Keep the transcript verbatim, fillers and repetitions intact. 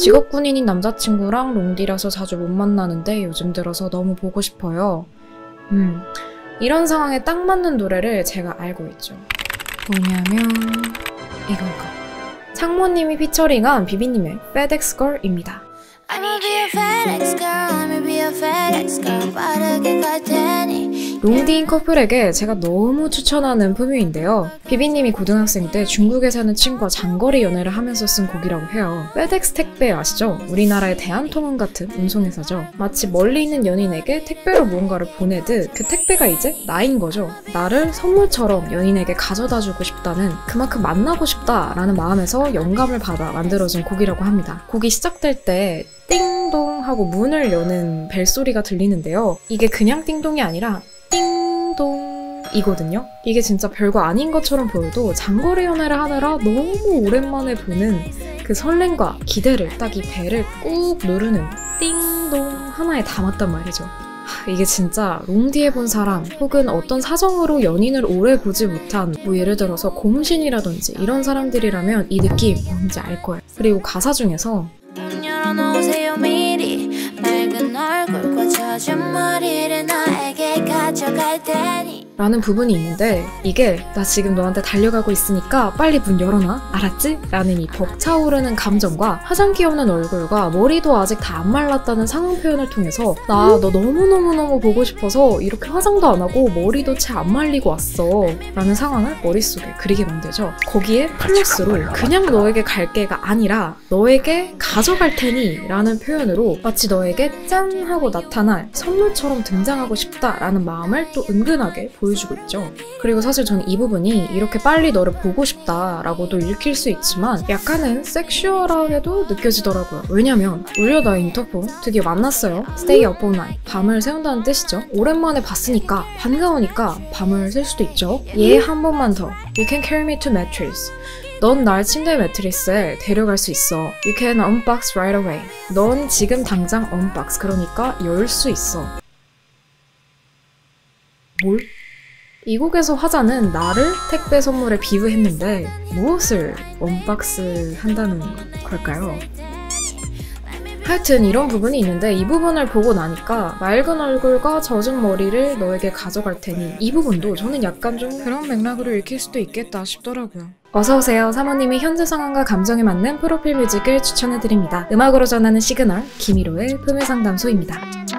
직업군인인 남자친구랑 롱디라서 자주 못 만나는데 요즘 들어서 너무 보고 싶어요. 음, 이런 상황에 딱 맞는 노래를 제가 알고 있죠. 뭐냐면 이건가. 창모님이 피처링한 비비님의 FedEx Girl입니다. I'ma be a FedEx girl, I'ma be a FedEx girl. 빠르게 갈 테니. 롱디인 커플에게 제가 너무 추천하는 품위인데요. 비비님이 고등학생 때 중국에 사는 친구와 장거리 연애를 하면서 쓴 곡이라고 해요. 페덱스 택배 아시죠? 우리나라의 대한통운 같은 운송회사죠. 마치 멀리 있는 연인에게 택배로 무언가를 보내듯 그 택배가 이제 나인 거죠. 나를 선물처럼 연인에게 가져다주고 싶다는, 그만큼 만나고 싶다라는 마음에서 영감을 받아 만들어진 곡이라고 합니다. 곡이 시작될 때 띵동 하고 문을 여는 벨소리가 들리는데요. 이게 그냥 띵동이 아니라 띵동 이거든요. 이게 진짜 별거 아닌 것처럼 보여도 장거리 연애를 하느라 너무 오랜만에 보는 그 설렘과 기대를 딱 이 벨을 꾹 누르는 띵동 하나에 담았단 말이죠. 하, 이게 진짜 롱디에 본 사람 혹은 어떤 사정으로 연인을 오래 보지 못한 뭐 예를 들어서 고무신이라든지 이런 사람들이라면 이 느낌 뭔지 알 거예요. 그리고 가사 중에서 문 열어놓으세요 미리. 맑은 얼굴과 젖은 머리를 나에게 가져갈 테니. 라는 부분이 있는데 이게 나 지금 너한테 달려가고 있으니까 빨리 문 열어놔 알았지? 라는 이 벅차오르는 감정과 화장기 없는 얼굴과 머리도 아직 다 안 말랐다는 상황 표현을 통해서 나 너 너무너무너무 보고 싶어서 이렇게 화장도 안 하고 머리도 채 안 말리고 왔어 라는 상황을 머릿속에 그리게 만들죠. 거기에 플러스로 그냥 너에게 갈게가 아니라 너에게 가져갈 테니 라는 표현으로 마치 너에게 짠 하고 나타날 선물처럼 등장하고 싶다 라는 마음을 또 은근하게 보여주고 있죠. 그리고 사실 저는 이 부분이 이렇게 빨리 너를 보고 싶다 라고도 읽힐 수 있지만 약간은 섹슈얼하게도 느껴지더라고요. 왜냐면 울려다 인터폰 드디어 만났어요. Stay up all night. 밤을 새운다는 뜻이죠. 오랜만에 봤으니까 반가우니까 밤을 셀 수도 있죠. 얘 한 번만 더. You can carry me to mattress. 넌 날 침대 매트리스에 데려갈 수 있어. You can unbox right away. 넌 지금 당장 unbox, 그러니까 열 수 있어. 뭘? 이 곡에서 화자는 나를 택배 선물에 비유했는데 무엇을 언박스 한다는 걸까요? 하여튼 이런 부분이 있는데 이 부분을 보고 나니까 맑은 얼굴과 젖은 머리를 너에게 가져갈 테니 이 부분도 저는 약간 좀 그런 맥락으로 읽힐 수도 있겠다 싶더라고요. 어서오세요. 사모님의 현재 상황과 감정에 맞는 프로필 뮤직을 추천해드립니다. 음악으로 전하는 시그널, 김희로의 품위상담소입니다.